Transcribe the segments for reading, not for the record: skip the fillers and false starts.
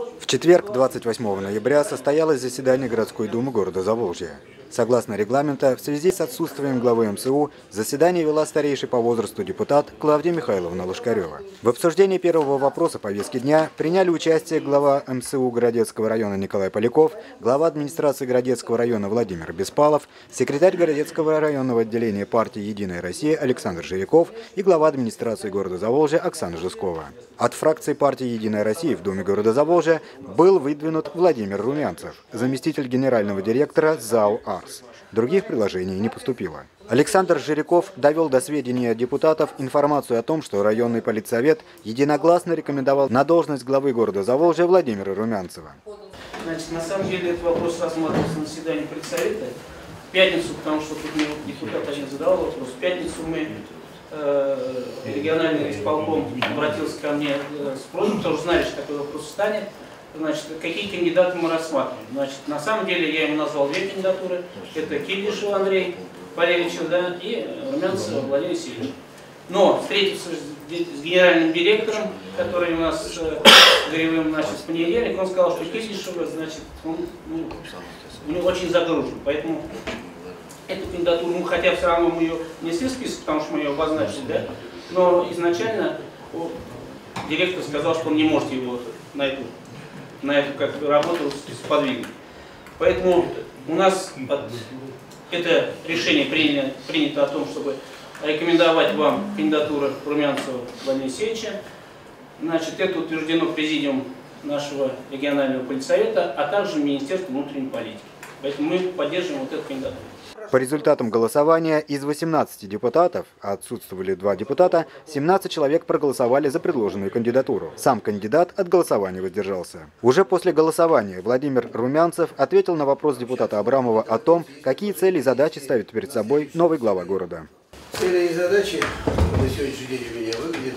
В четверг, 28 ноября, состоялось заседание городской думы города Заволжья. Согласно регламенту, в связи с отсутствием главы МСУ, заседание вела старейший по возрасту депутат Клавдия Михайловна Лошкарева. В обсуждении первого вопроса повестки дня приняли участие глава МСУ Городецкого района Николай Поляков, глава администрации Городецкого района Владимир Беспалов, секретарь Городецкого районного отделения партии «Единая Россия» Александр Жиряков и глава администрации города Заволжья Оксана Жескова. От фракции партии «Единая Россия» в Думе города Заволжья был выдвинут Владимир Румянцев, заместитель генерального директора ЗАО «Арс». Других предложений не поступило. Александр Жиряков довел до сведения депутатов информацию о том, что районный политсовет единогласно рекомендовал на должность главы города Заволжья Владимира Румянцева. Значит, на самом деле этот вопрос рассматривался на заседании политсовета в пятницу, потому что тут мне депутат один задавал вопрос. В пятницу мы региональный исполком обратился ко мне с просьбой, потому что знали, что такой вопрос встанет. Значит, какие кандидаты мы рассматриваем. Значит, на самом деле я ему назвал две кандидатуры. Это Кильдишев Андрей Валерьевич, да, и Румянцев Владимир Васильевич. Но встретился с генеральным директором, который у нас Гривым, значит, в понедельник, он сказал, что Кильдишев, значит, он у него очень загружен. Поэтому эту кандидатуру, хотя все равно мы ее внесли в список, потому что мы ее обозначили, да, но изначально директор сказал, что он не может его на эту как работу сподвигнуть. Поэтому у нас это решение принято о том, чтобы рекомендовать вам кандидатуру Румянцева Владимира Алексеевича. Значит, это утверждено президиумом нашего регионального политсовета, а также Министерством внутренней политики. Поэтому мы поддерживаем вот эту кандидатуру. По результатам голосования из 18 депутатов, а отсутствовали 2 депутата, 17 человек проголосовали за предложенную кандидатуру. Сам кандидат от голосования воздержался. Уже после голосования Владимир Румянцев ответил на вопрос депутата Абрамова о том, какие цели и задачи ставит перед собой новый глава города. Цели и задачи на сегодняшний день у меня выглядят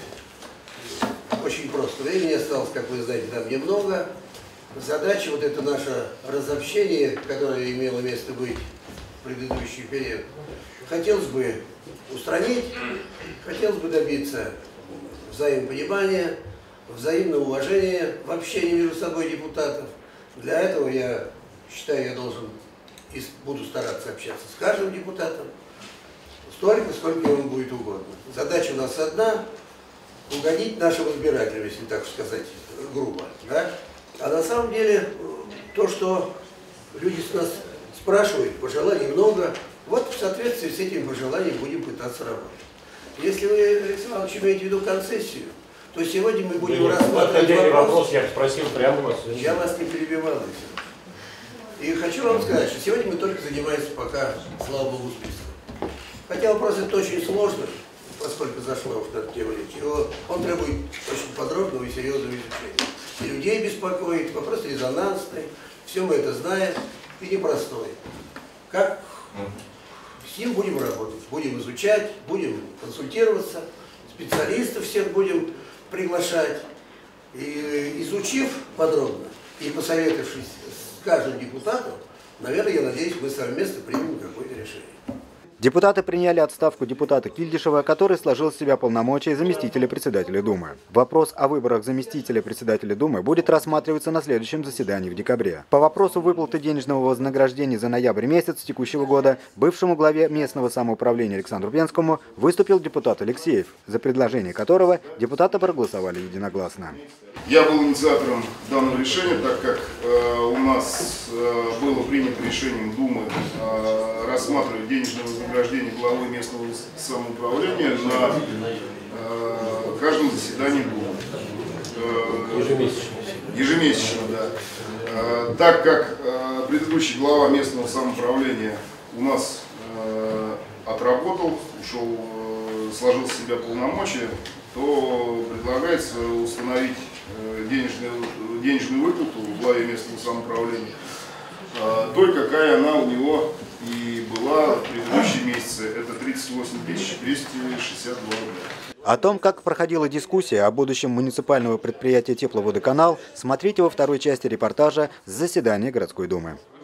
очень просто. Времени осталось, как вы знаете, там немного. Задача, вот это наше разобщение, которое имело место быть в предыдущий период, хотелось бы устранить, хотелось бы добиться взаимопонимания, взаимного уважения в общении между собой депутатов. Для этого, я считаю, я должен и буду стараться общаться с каждым депутатом столько, сколько ему будет угодно. Задача у нас одна – угодить нашим избирателям, если так сказать грубо. Да? А на самом деле, то, что люди с нас спрашивают, пожеланий много, вот в соответствии с этим пожеланием будем пытаться работать. Если вы, Алексей Иванович, имеете в виду концессию, то сегодня мы будем рассматривать вопрос. Я спросил прямо вас. Я вас не перебивал, Алексей Иванович. И хочу вам сказать, что сегодня мы только занимаемся пока, слава богу, списком. Хотя вопрос этот очень сложный, поскольку зашла уж эта тема речи. Он требует очень подробного и серьезного изучения. И людей беспокоит, вопрос резонансный, все мы это знаем, и непростой. Как с ним будем работать? Будем изучать, будем консультироваться, специалистов всех будем приглашать. И изучив подробно и посоветовавшись с каждым депутатом, наверное, я надеюсь, мы совместно примем какое-то решение. Депутаты приняли отставку депутата Кильдишева, который сложил с себя полномочия заместителя председателя Думы. Вопрос о выборах заместителя председателя Думы будет рассматриваться на следующем заседании в декабре. По вопросу выплаты денежного вознаграждения за ноябрь месяц текущего года бывшему главе местного самоуправления Александру Пенскому выступил депутат Алексеев, за предложение которого депутаты проголосовали единогласно. Я был инициатором данного решения, так как у нас было принято решением Думы рассматривать денежное вознаграждение главы местного самоуправления на каждом заседании Думы. Ежемесячно, да. Так как предыдущий глава местного самоуправления у нас отработал, ушел, сложил с себя полномочия, то предлагается установить денежную выплату в главе местного самоуправления той, какая она у него и была в предыдущие месяцы. Это 38 262 рубля. О том, как проходила дискуссия о будущем муниципального предприятия «Тепловодоканал», смотрите во второй части репортажа с заседания городской думы.